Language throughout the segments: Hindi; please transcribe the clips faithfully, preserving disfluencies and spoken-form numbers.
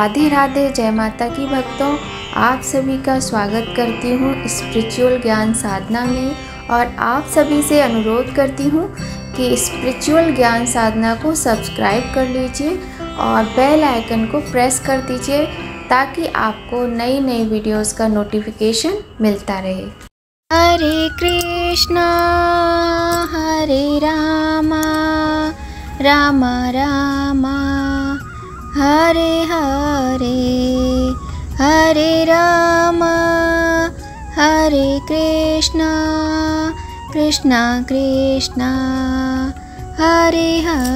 राधे राधे, जय माता की भक्तों। आप सभी का स्वागत करती हूँ स्पिरिचुअल ज्ञान साधना में और आप सभी से अनुरोध करती हूँ कि स्पिरिचुअल ज्ञान साधना को सब्सक्राइब कर लीजिए और बेल आइकन को प्रेस कर दीजिए ताकि आपको नई नई वीडियोस का नोटिफिकेशन मिलता रहे। हरे कृष्णा हरे रामा रामा रामा हरे हरे, हरे रामा हरे कृष्णा कृष्णा कृष्णा हरे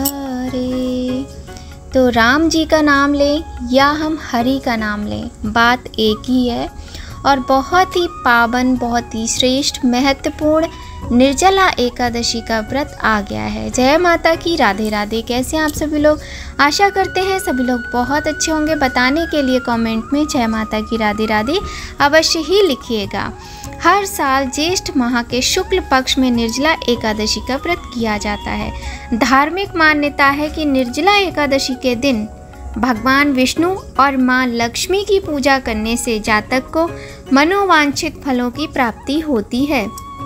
हरे। तो राम जी का नाम लें या हम हरि का नाम लें, बात एक ही है। और बहुत ही पावन, बहुत ही श्रेष्ठ, महत्वपूर्ण निर्जला एकादशी का व्रत आ गया है। जय माता की, राधे राधे। कैसे हैं आप सभी लोग? आशा करते हैं सभी लोग बहुत अच्छे होंगे। बताने के लिए कमेंट में जय माता की, राधे राधे अवश्य ही लिखिएगा। हर साल ज्येष्ठ माह के शुक्ल पक्ष में निर्जला एकादशी का व्रत किया जाता है। धार्मिक मान्यता है कि निर्जला एकादशी के दिन भगवान विष्णु और माँ लक्ष्मी की पूजा करने से जातक को मनोवांछित फलों की प्राप्ति होती है।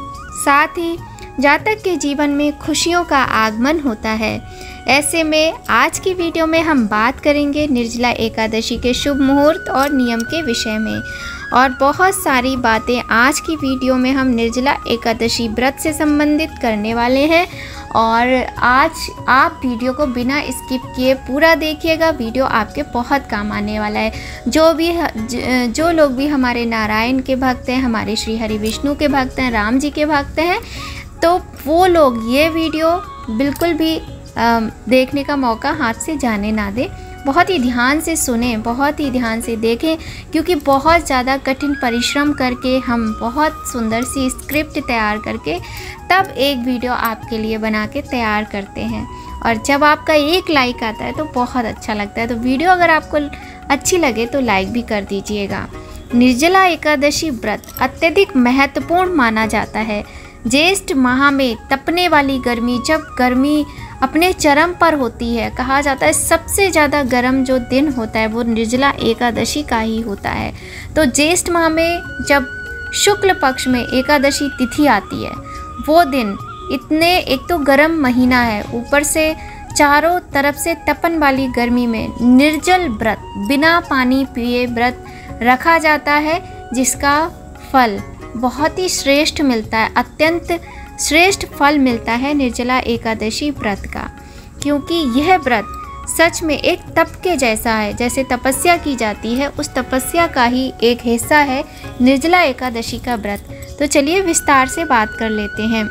साथ ही जातक के जीवन में खुशियों का आगमन होता है। ऐसे में आज की वीडियो में हम बात करेंगे निर्जला एकादशी के शुभ मुहूर्त और नियम के विषय में, और बहुत सारी बातें आज की वीडियो में हम निर्जला एकादशी व्रत से संबंधित करने वाले हैं। और आज आप वीडियो को बिना स्किप किए पूरा देखिएगा, वीडियो आपके बहुत काम आने वाला है। जो भी जो लोग भी हमारे नारायण के भक्त हैं, हमारे श्री हरि विष्णु के भक्त हैं, राम जी के भक्त हैं, तो वो लोग ये वीडियो बिल्कुल भी आ, देखने का मौका हाथ से जाने ना दें। बहुत ही ध्यान से सुने, बहुत ही ध्यान से देखें, क्योंकि बहुत ज़्यादा कठिन परिश्रम करके हम बहुत सुंदर सी स्क्रिप्ट तैयार करके तब एक वीडियो आपके लिए बना के तैयार करते हैं। और जब आपका एक लाइक आता है तो बहुत अच्छा लगता है। तो वीडियो अगर आपको अच्छी लगे तो लाइक भी कर दीजिएगा। निर्जला एकादशी व्रत अत्यधिक महत्वपूर्ण माना जाता है। ज्येष्ठ माह में तपने वाली गर्मी, जब गर्मी अपने चरम पर होती है, कहा जाता है सबसे ज़्यादा गर्म जो दिन होता है वो निर्जला एकादशी का ही होता है। तो ज्येष्ठ माह में जब शुक्ल पक्ष में एकादशी तिथि आती है, वो दिन इतने, एक तो गर्म महीना है, ऊपर से चारों तरफ से तपन वाली गर्मी में निर्जल व्रत, बिना पानी पिए व्रत रखा जाता है, जिसका फल बहुत ही श्रेष्ठ मिलता है। अत्यंत श्रेष्ठ फल मिलता है निर्जला एकादशी व्रत का, क्योंकि यह व्रत सच में एक तप के जैसा है। जैसे तपस्या की जाती है, उस तपस्या का ही एक हिस्सा है निर्जला एकादशी का व्रत। तो चलिए विस्तार से बात कर लेते हैं।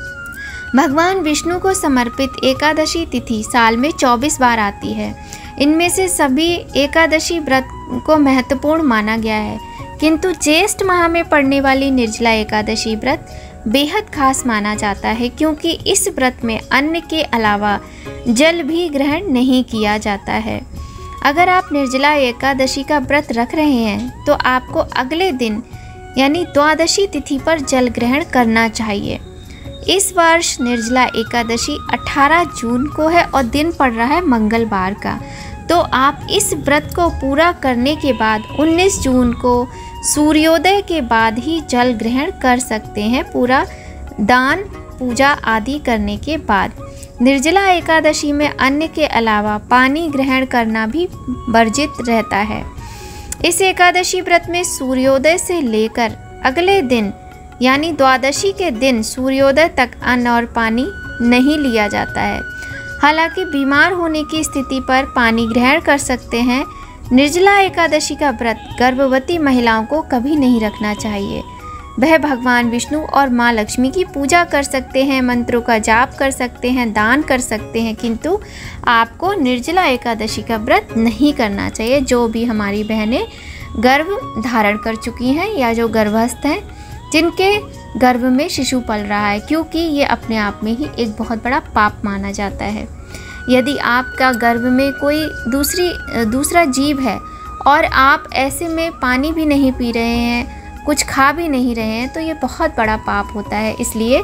भगवान विष्णु को समर्पित एकादशी तिथि साल में चौबीस बार आती है। इनमें से सभी एकादशी व्रत को महत्वपूर्ण माना गया है, किंतु ज्येष्ठ माह में पड़ने वाली निर्जला एकादशी व्रत बेहद खास माना जाता है, क्योंकि इस व्रत में अन्न के अलावा जल भी ग्रहण नहीं किया जाता है। अगर आप निर्जला एकादशी का व्रत रख रहे हैं तो आपको अगले दिन यानी द्वादशी तिथि पर जल ग्रहण करना चाहिए। इस वर्ष निर्जला एकादशी अठारह जून को है और दिन पड़ रहा है मंगलवार का। तो आप इस व्रत को पूरा करने के बाद उन्नीस जून को सूर्योदय के बाद ही जल ग्रहण कर सकते हैं, पूरा दान पूजा आदि करने के बाद। निर्जला एकादशी में अन्न के अलावा पानी ग्रहण करना भी वर्जित रहता है। इस एकादशी व्रत में सूर्योदय से लेकर अगले दिन यानी द्वादशी के दिन सूर्योदय तक अन्न और पानी नहीं लिया जाता है। हालांकि बीमार होने की स्थिति पर पानी ग्रहण कर सकते हैं। निर्जला एकादशी का व्रत गर्भवती महिलाओं को कभी नहीं रखना चाहिए। वह भगवान विष्णु और माँ लक्ष्मी की पूजा कर सकते हैं, मंत्रों का जाप कर सकते हैं, दान कर सकते हैं, किंतु आपको निर्जला एकादशी का व्रत नहीं करना चाहिए। जो भी हमारी बहनें गर्भ धारण कर चुकी हैं या जो गर्भस्थ हैं, जिनके गर्भ में शिशु पल रहा है, क्योंकि ये अपने आप में ही एक बहुत बड़ा पाप माना जाता है। यदि आपका गर्भ में कोई दूसरी दूसरा जीव है और आप ऐसे में पानी भी नहीं पी रहे हैं, कुछ खा भी नहीं रहे हैं, तो ये बहुत बड़ा पाप होता है। इसलिए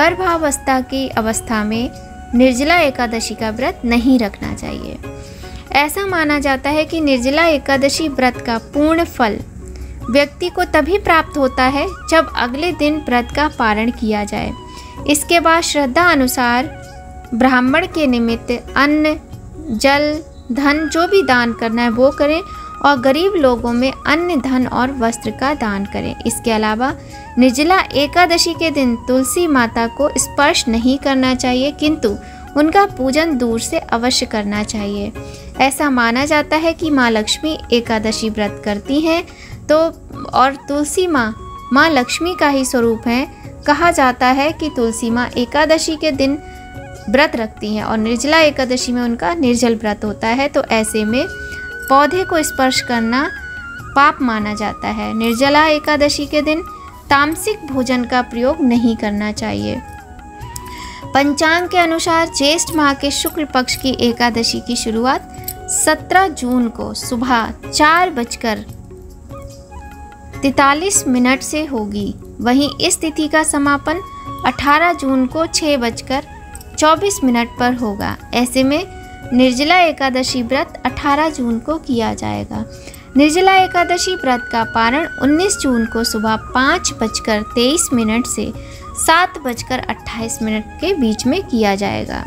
गर्भावस्था की अवस्था में निर्जला एकादशी का व्रत नहीं रखना चाहिए। ऐसा माना जाता है कि निर्जला एकादशी व्रत का पूर्ण फल व्यक्ति को तभी प्राप्त होता है जब अगले दिन व्रत का पारण किया जाए। इसके बाद श्रद्धा अनुसार ब्राह्मण के निमित्त अन्न, जल, धन जो भी दान करना है वो करें और गरीब लोगों में अन्न, धन और वस्त्र का दान करें। इसके अलावा निर्जला एकादशी के दिन तुलसी माता को स्पर्श नहीं करना चाहिए, किंतु उनका पूजन दूर से अवश्य करना चाहिए। ऐसा माना जाता है कि माँ लक्ष्मी एकादशी व्रत करती हैं तो और तुलसी माँ माँ लक्ष्मी का ही स्वरूप है। कहा जाता है कि तुलसी माँ एकादशी के दिन व्रत रखती हैं और निर्जला एकादशी में उनका निर्जल व्रत होता है, तो ऐसे में पौधे को स्पर्श करना पाप माना जाता है। निर्जला एकादशी के दिन तामसिक भोजन का प्रयोग नहीं करना चाहिए। पंचांग के अनुसार ज्येष्ठ माह के शुक्ल पक्ष की एकादशी की शुरुआत सत्रह जून को सुबह चार बजकर तैतालीस मिनट से होगी। वहीं इस तिथि का समापन अठारह जून को छः बजकर चौबीस मिनट पर होगा। ऐसे में निर्जला एकादशी व्रत अठारह जून को किया जाएगा। निर्जला एकादशी व्रत का पारण उन्नीस जून को सुबह पाँच बजकर तेईस मिनट से सात बजकर अट्ठाईस मिनट के बीच में किया जाएगा।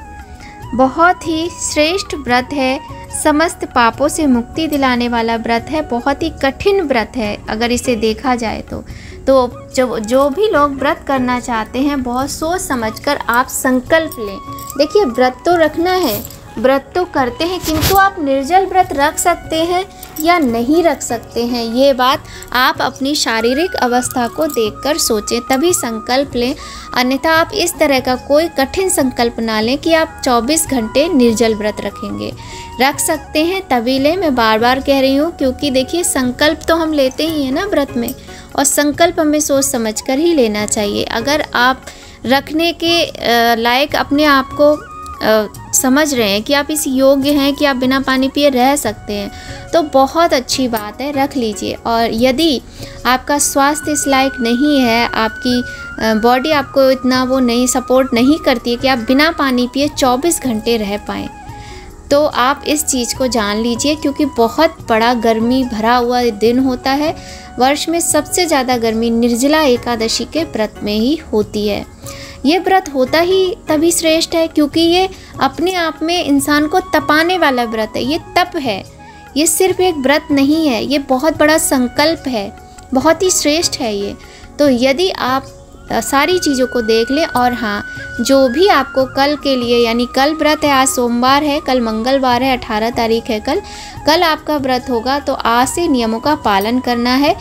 बहुत ही श्रेष्ठ व्रत है, समस्त पापों से मुक्ति दिलाने वाला व्रत है, बहुत ही कठिन व्रत है अगर इसे देखा जाए तो। तो जो जो भी लोग व्रत करना चाहते हैं बहुत सोच समझकर आप संकल्प लें। देखिए व्रत तो रखना है, व्रत तो करते हैं, किंतु आप निर्जल व्रत रख सकते हैं या नहीं रख सकते हैं, ये बात आप अपनी शारीरिक अवस्था को देखकर सोचें, तभी संकल्प लें। अन्यथा आप इस तरह का कोई कठिन संकल्प ना लें कि आप चौबीस घंटे निर्जल व्रत रखेंगे। रख सकते हैं तभी लें, मैं बार बार कह रही हूँ, क्योंकि देखिए संकल्प तो हम लेते ही हैं ना व्रत में, और संकल्प हमें सोच समझ कर ही लेना चाहिए। अगर आप रखने के लायक अपने आप को आ, समझ रहे हैं कि आप इस योग्य हैं कि आप बिना पानी पिए रह सकते हैं, तो बहुत अच्छी बात है, रख लीजिए। और यदि आपका स्वास्थ्य इस लायक नहीं है, आपकी बॉडी आपको इतना वो नहीं सपोर्ट नहीं करती है कि आप बिना पानी पिए चौबीस घंटे रह पाएँ, तो आप इस चीज़ को जान लीजिए, क्योंकि बहुत बड़ा गर्मी भरा हुआ दिन होता है। वर्ष में सबसे ज़्यादा गर्मी निर्जला एकादशी के व्रत में ही होती है। ये व्रत होता ही तभी श्रेष्ठ है क्योंकि ये अपने आप में इंसान को तपाने वाला व्रत है। ये तप है, ये सिर्फ एक व्रत नहीं है, ये बहुत बड़ा संकल्प है, बहुत ही श्रेष्ठ है ये। तो यदि आप सारी चीज़ों को देख लें, और हाँ, जो भी आपको कल के लिए, यानी कल व्रत है, आज सोमवार है, कल मंगलवार है, अठारह तारीख है, कल कल आपका व्रत होगा, तो आज से नियमों का पालन करना है।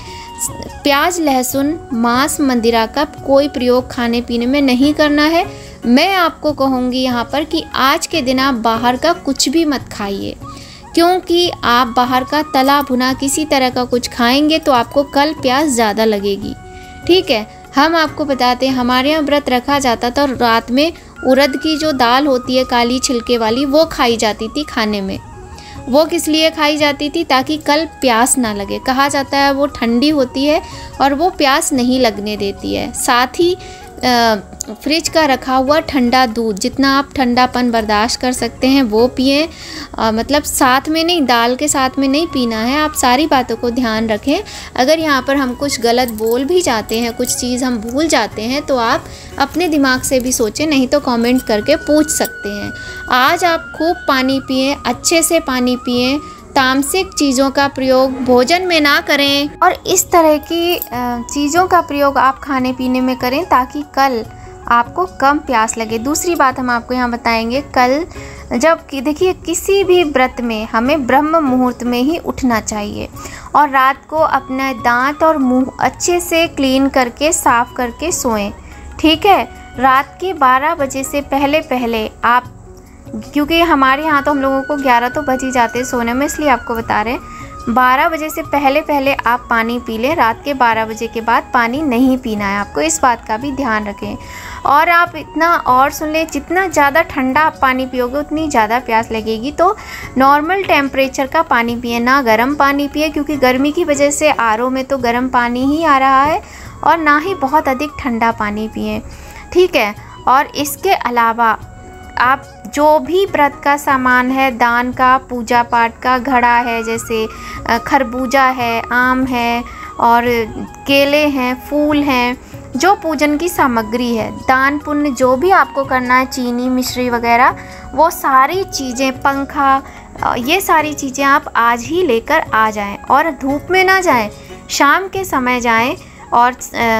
प्याज, लहसुन, मांस, मंदिरा का कोई प्रयोग खाने पीने में नहीं करना है। मैं आपको कहूँगी यहाँ पर कि आज के दिन आप बाहर का कुछ भी मत खाइए, क्योंकि आप बाहर का तला भुना किसी तरह का कुछ खाएंगे तो आपको कल प्यास ज़्यादा लगेगी। ठीक है, हम आपको बताते हैं, हमारे यहाँ व्रत रखा जाता था और रात में उड़द की जो दाल होती है काली छिलके वाली, वो खाई जाती थी खाने में। वो किस लिए खाई जाती थी? ताकि कल प्यास ना लगे। कहा जाता है वो ठंडी होती है और वो प्यास नहीं लगने देती है। साथ ही आ, फ्रिज का रखा हुआ ठंडा दूध, जितना आप ठंडापन बर्दाश्त कर सकते हैं वो पिएं। मतलब साथ में नहीं, दाल के साथ में नहीं पीना है। आप सारी बातों को ध्यान रखें। अगर यहाँ पर हम कुछ गलत बोल भी जाते हैं, कुछ चीज़ हम भूल जाते हैं, तो आप अपने दिमाग से भी सोचें, नहीं तो कमेंट करके पूछ सकते हैं। आज आप खूब पानी पिएं, अच्छे से पानी पिएं, तामसिक चीज़ों का प्रयोग भोजन में ना करें, और इस तरह की चीज़ों का प्रयोग आप खाने पीने में करें ताकि कल आपको कम प्यास लगे। दूसरी बात हम आपको यहाँ बताएंगे, कल जब कि देखिए किसी भी व्रत में हमें ब्रह्म मुहूर्त में ही उठना चाहिए और रात को अपना दांत और मुंह अच्छे से क्लीन करके साफ करके सोएं। ठीक है, रात के बारह बजे से पहले पहले आप, क्योंकि हमारे यहाँ तो हम लोगों को ग्यारह तो बज ही जाते हैं सोने में, इसलिए आपको बता रहे हैं बारह बजे से पहले पहले आप पानी पी लें। रात के बारह बजे के बाद पानी नहीं पीना है आपको, इस बात का भी ध्यान रखें। और आप इतना और सुन लें, जितना ज़्यादा ठंडा आप पानी पियोगे उतनी ज़्यादा प्यास लगेगी। तो नॉर्मल टेम्परेचर का पानी पिए, ना गर्म पानी पिए, क्योंकि गर्मी की वजह से आर ओ में तो गर्म पानी ही आ रहा है, और ना ही बहुत अधिक ठंडा पानी पिए। ठीक है, और इसके अलावा आप जो भी व्रत का सामान है, दान का, पूजा पाठ का, घड़ा है, जैसे खरबूजा है, आम है और केले हैं, फूल हैं, जो पूजन की सामग्री है, दान पुण्य जो भी आपको करना है, चीनी मिश्री वगैरह, वो सारी चीज़ें, पंखा, ये सारी चीज़ें आप आज ही लेकर आ जाएं और धूप में ना जाएं, शाम के समय जाएं। और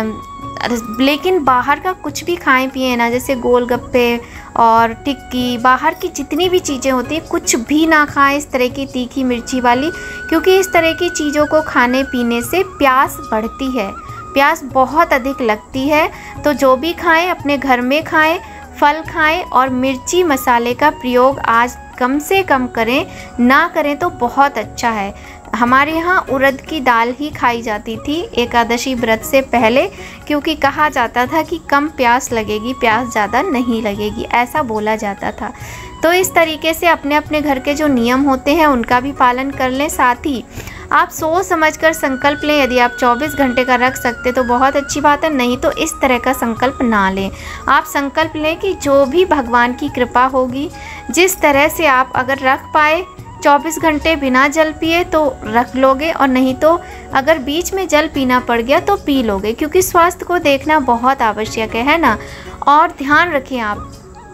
लेकिन बाहर का कुछ भी खाएं पिए ना, जैसे गोलगप्पे और टिक्की, बाहर की जितनी भी चीज़ें होती हैं कुछ भी ना खाएं इस तरह की तीखी मिर्ची वाली, क्योंकि इस तरह की चीज़ों को खाने पीने से प्यास बढ़ती है, प्यास बहुत अधिक लगती है। तो जो भी खाएं अपने घर में खाएं, फल खाएं और मिर्ची मसाले का प्रयोग आज कम से कम करें, ना करें तो बहुत अच्छा है। हमारे यहाँ उड़द की दाल ही खाई जाती थी एकादशी व्रत से पहले, क्योंकि कहा जाता था कि कम प्यास लगेगी, प्यास ज़्यादा नहीं लगेगी, ऐसा बोला जाता था। तो इस तरीके से अपने अपने घर के जो नियम होते हैं उनका भी पालन कर लें। साथ ही आप सोच समझकर संकल्प लें, यदि आप चौबीस घंटे का रख सकते तो बहुत अच्छी बात है, नहीं तो इस तरह का संकल्प ना लें। आप संकल्प लें कि जो भी भगवान की कृपा होगी, जिस तरह से आप अगर रख पाए चौबीस घंटे बिना जल पिए तो रख लोगे, और नहीं तो अगर बीच में जल पीना पड़ गया तो पी लोगे, क्योंकि स्वास्थ्य को देखना बहुत आवश्यक है, है ना। और ध्यान रखें, आप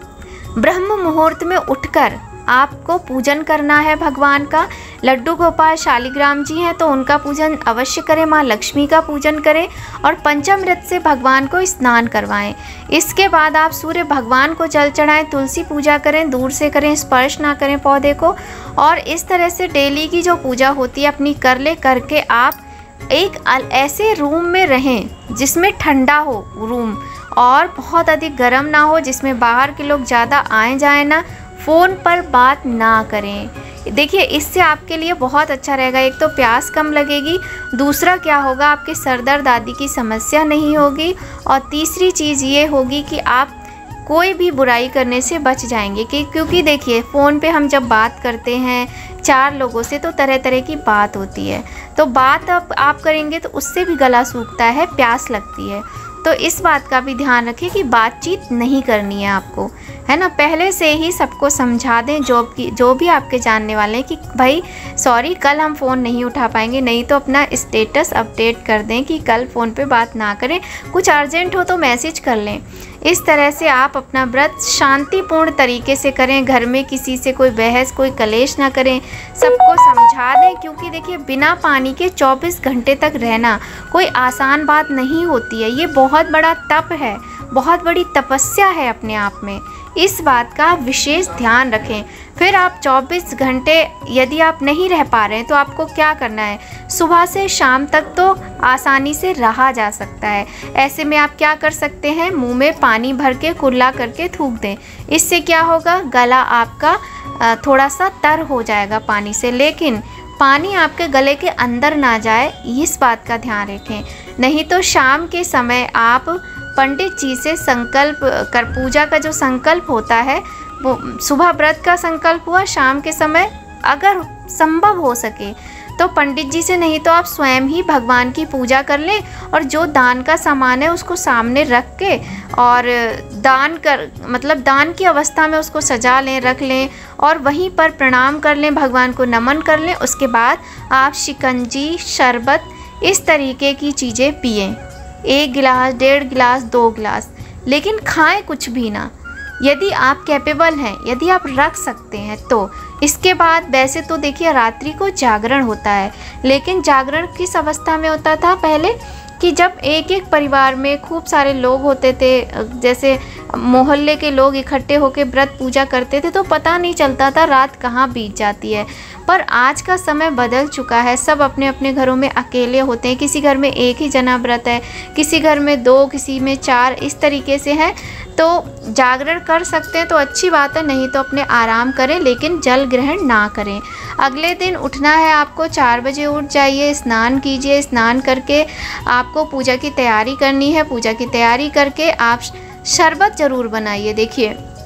ब्रह्म मुहूर्त में उठकर आपको पूजन करना है भगवान का। लड्डू गोपाल शालिग्राम जी हैं तो उनका पूजन अवश्य करें, माँ लक्ष्मी का पूजन करें और पंचामृत से भगवान को स्नान करवाएं। इसके बाद आप सूर्य भगवान को जल चढ़ाएं, तुलसी पूजा करें, दूर से करें, स्पर्श ना करें पौधे को। और इस तरह से डेली की जो पूजा होती है अपनी कर ले करके आप एक ऐसे रूम में रहें जिसमें ठंडा हो रूम और बहुत अधिक गर्म ना हो, जिसमें बाहर के लोग ज़्यादा आए जाए ना, फ़ोन पर बात ना करें। देखिए इससे आपके लिए बहुत अच्छा रहेगा। एक तो प्यास कम लगेगी, दूसरा क्या होगा, आपके सर दर्द आदि की समस्या नहीं होगी, और तीसरी चीज़ ये होगी कि आप कोई भी बुराई करने से बच जाएंगे। कि क्योंकि देखिए फ़ोन पे हम जब बात करते हैं चार लोगों से तो तरह तरह की बात होती है, तो बात अब आप करेंगे तो उससे भी गला सूखता है, प्यास लगती है। तो इस बात का भी ध्यान रखें कि बातचीत नहीं करनी है आपको, है ना। पहले से ही सबको समझा दें, जो की जो भी आपके जानने वाले हैं, कि भाई सॉरी कल हम फ़ोन नहीं उठा पाएंगे, नहीं तो अपना स्टेटस अपडेट कर दें कि कल फ़ोन पे बात ना करें, कुछ अर्जेंट हो तो मैसेज कर लें। इस तरह से आप अपना व्रत शांतिपूर्ण तरीके से करें, घर में किसी से कोई बहस कोई कलेश ना करें, सबको समझा दें। क्योंकि देखिए बिना पानी के चौबीस घंटे तक रहना कोई आसान बात नहीं होती है, ये बहुत बड़ा तप है, बहुत बड़ी तपस्या है अपने आप में। इस बात का विशेष ध्यान रखें। फिर आप चौबीस घंटे यदि आप नहीं रह पा रहे हैं तो आपको क्या करना है, सुबह से शाम तक तो आसानी से रहा जा सकता है। ऐसे में आप क्या कर सकते हैं, मुंह में पानी भर के कुल्ला करके थूक दें। इससे क्या होगा, गला आपका थोड़ा सा तर हो जाएगा पानी से, लेकिन पानी आपके गले के अंदर ना जाए, इस बात का ध्यान रखें। नहीं तो शाम के समय आप पंडित जी से संकल्प कर, पूजा का जो संकल्प होता है वो सुबह व्रत का संकल्प हुआ, शाम के समय अगर संभव हो सके तो पंडित जी से, नहीं तो आप स्वयं ही भगवान की पूजा कर लें और जो दान का सामान है उसको सामने रख के और दान कर मतलब दान की अवस्था में उसको सजा लें, रख लें और वहीं पर प्रणाम कर लें, भगवान को नमन कर लें। उसके बाद आप शिकंजी, शरबत, इस तरीके की चीज़ें पिएं, एक गिलास, डेढ़ गिलास, दो गिलास, लेकिन खाएं कुछ भी ना, यदि आप कैपेबल हैं, यदि आप रख सकते हैं तो। इसके बाद वैसे तो देखिए रात्रि को जागरण होता है, लेकिन जागरण किस अवस्था में होता था पहले, कि जब एक एक परिवार में खूब सारे लोग होते थे, जैसे मोहल्ले के लोग इकट्ठे होकर व्रत पूजा करते थे, तो पता नहीं चलता था रात कहाँ बीत जाती है। पर आज का समय बदल चुका है, सब अपने अपने घरों में अकेले होते हैं, किसी घर में एक ही जना व्रत है, किसी घर में दो, किसी में चार, इस तरीके से है। तो जागरण कर सकते हैं तो अच्छी बात है, नहीं तो अपने आराम करें, लेकिन जल ग्रहण ना करें। अगले दिन उठना है आपको, चार बजे उठ जाइए, स्नान कीजिए, स्नान करके आपको पूजा की तैयारी करनी है। पूजा की तैयारी करके आप शरबत ज़रूर बनाइए। देखिए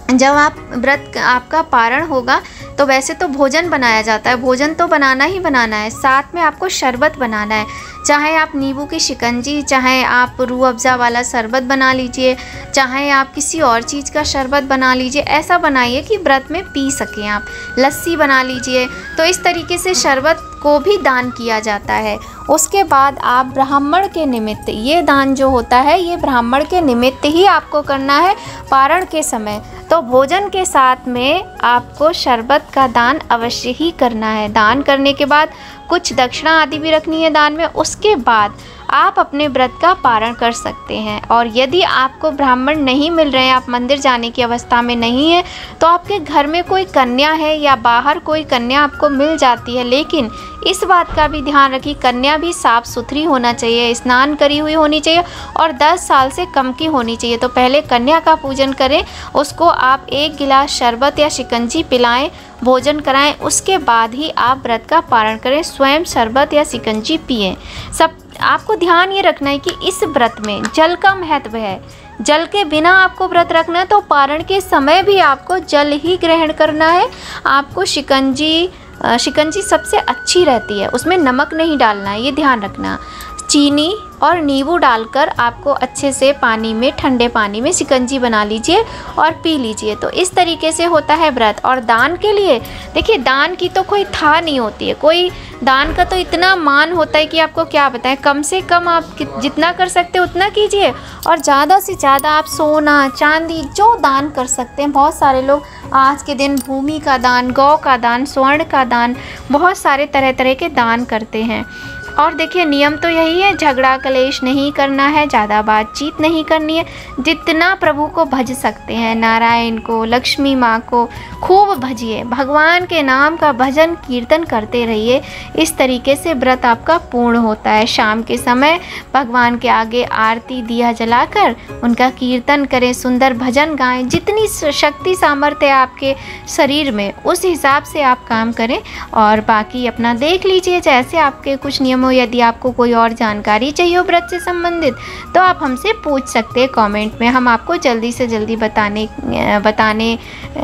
जब आप व्रत आपका पारण होगा तो वैसे तो भोजन बनाया जाता है, भोजन तो बनाना ही बनाना है, साथ में आपको शरबत बनाना है। चाहे आप नींबू की शिकंजी, चाहे आप रूह अफ़ज़ा वाला शरबत बना लीजिए, चाहे आप किसी और चीज़ का शरबत बना लीजिए, ऐसा बनाइए कि व्रत में पी सकें आप। लस्सी बना लीजिए। तो इस तरीके से शरबत को भी दान किया जाता है। उसके बाद आप ब्राह्मण के निमित्त, ये दान जो होता है ये ब्राह्मण के निमित्त ही आपको करना है पारण के समय। तो भोजन के साथ में आपको शरबत का दान अवश्य ही करना है। दान करने के बाद कुछ दक्षिणा आदि भी रखनी है दान में। उसके बाद आप अपने व्रत का पारण कर सकते हैं। और यदि आपको ब्राह्मण नहीं मिल रहे हैं, आप मंदिर जाने की अवस्था में नहीं है, तो आपके घर में कोई कन्या है या बाहर कोई कन्या आपको मिल जाती है, लेकिन इस बात का भी ध्यान रखिए कन्या भी साफ़ सुथरी होना चाहिए, स्नान करी हुई होनी चाहिए और दस साल से कम की होनी चाहिए। तो पहले कन्या का पूजन करें, उसको आप एक गिलास शरबत या शिकंजी पिलाएं, भोजन कराएं, उसके बाद ही आप व्रत का पारण करें। स्वयं शरबत या शिकंजी पिएं। सब आपको ध्यान ये रखना है कि इस व्रत में जल का महत्व है। जल के बिना आपको व्रत रखना है तो पारण के समय भी आपको जल ही ग्रहण करना है। आपको शिकंजी शिकंजी सबसे अच्छी रहती है, उसमें नमक नहीं डालना है, ये ध्यान रखना। चीनी और नींबू डालकर आपको अच्छे से पानी में, ठंडे पानी में शिकंजी बना लीजिए और पी लीजिए। तो इस तरीके से होता है व्रत। और दान के लिए देखिए, दान की तो कोई था नहीं होती है, कोई दान का तो इतना मान होता है कि आपको क्या बताएं। कम से कम आप जितना कर सकते हैं उतना कीजिए और ज़्यादा से ज़्यादा आप सोना चांदी जो दान कर सकते हैं। बहुत सारे लोग आज के दिन भूमि का दान, गौ का दान, स्वर्ण का दान, बहुत सारे तरह तरह के दान करते हैं। और देखिए नियम तो यही है, झगड़ा कलेश नहीं करना है, ज़्यादा बातचीत नहीं करनी है। जितना प्रभु को भज सकते हैं, नारायण को, लक्ष्मी माँ को खूब भजिए, भगवान के नाम का भजन कीर्तन करते रहिए। इस तरीके से व्रत आपका पूर्ण होता है। शाम के समय भगवान के आगे आरती दिया जलाकर उनका कीर्तन करें, सुंदर भजन गाएं। जितनी शक्ति सामर्थ्य है आपके शरीर में उस हिसाब से आप काम करें। और बाकी अपना देख लीजिए, जैसे आपके कुछ नियम। यदि आपको कोई और जानकारी चाहिए हो व्रत से संबंधित तो आप हमसे पूछ सकते हैं कमेंट में, हम आपको जल्दी से जल्दी बताने बताने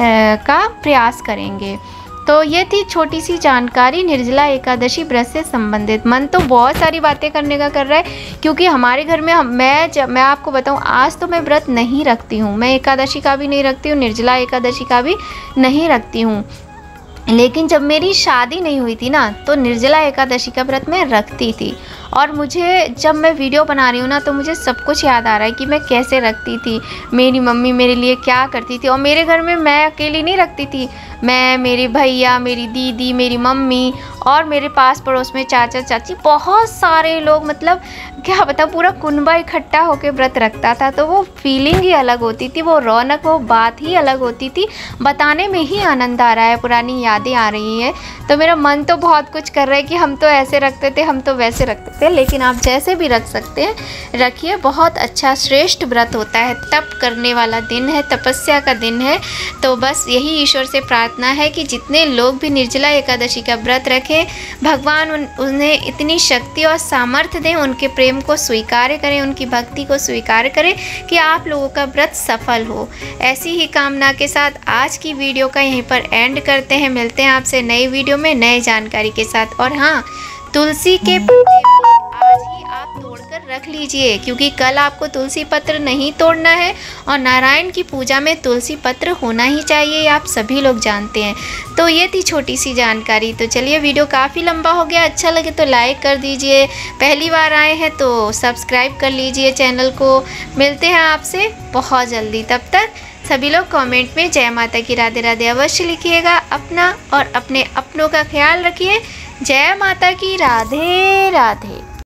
का प्रयास करेंगे। तो ये थी छोटी सी जानकारी निर्जला एकादशी व्रत से संबंधित। मन तो बहुत सारी बातें करने का कर रहा है, क्योंकि हमारे घर में हम मैं जब मैं आपको बताऊं, आज तो मैं व्रत नहीं रखती हूँ, मैं एकादशी का भी नहीं रखती हूँ, निर्जला एकादशी का भी नहीं रखती हूँ। लेकिन जब मेरी शादी नहीं हुई थी ना, तो निर्जला एकादशी का व्रत मैं रखती थी। और मुझे जब मैं वीडियो बना रही हूँ ना, तो मुझे सब कुछ याद आ रहा है कि मैं कैसे रखती थी, मेरी मम्मी मेरे लिए क्या करती थी। और मेरे घर में मैं अकेली नहीं रखती थी, मैं, मेरे भैया, मेरी दीदी, मेरी मम्मी और मेरे पास पड़ोस में चाचा चाची, बहुत सारे लोग, मतलब क्या बताऊँ, पूरा कुनबा इकट्ठा होकर व्रत रखता था। तो वो फीलिंग ही अलग होती थी, वो रौनक, वो बात ही अलग होती थी। बताने में ही आनंद आ रहा है, पुरानी यादें आ रही हैं। तो मेरा मन तो बहुत कुछ कर रहा है कि हम तो ऐसे रखते थे, हम तो वैसे रखते थे। लेकिन आप जैसे भी रख सकते हैं, रखिए। बहुत अच्छा श्रेष्ठ व्रत होता है, तप करने वाला दिन है, तपस्या का दिन है। तो बस यही ईश्वर से प्रार्थना है कि जितने लोग भी निर्जला एकादशी का व्रत रखें, भगवान उन, उन्हें इतनी शक्ति और सामर्थ्य दें, उनके प्रेम को स्वीकार करें, उनकी भक्ति को स्वीकार करें कि आप लोगों का व्रत सफल हो। ऐसी ही कामना के साथ आज की वीडियो का यहीं पर एंड करते हैं। मिलते हैं आपसे नई वीडियो में नए जानकारी के साथ। और हाँ, तुलसी के पत्ते आज ही आप तोड़कर रख लीजिए, क्योंकि कल आपको तुलसी पत्र नहीं तोड़ना है। और नारायण की पूजा में तुलसी पत्र होना ही चाहिए, आप सभी लोग जानते हैं। तो ये थी छोटी सी जानकारी। तो चलिए, वीडियो काफ़ी लंबा हो गया, अच्छा लगे तो लाइक कर दीजिए, पहली बार आए हैं तो सब्सक्राइब कर लीजिए चैनल को। मिलते हैं आपसे बहुत जल्दी, तब तक सभी लोग कमेंट में जय माता की राधे राधे अवश्य लिखिएगा। अपना और अपने अपनों का ख्याल रखिए। जय माता की राधे राधे।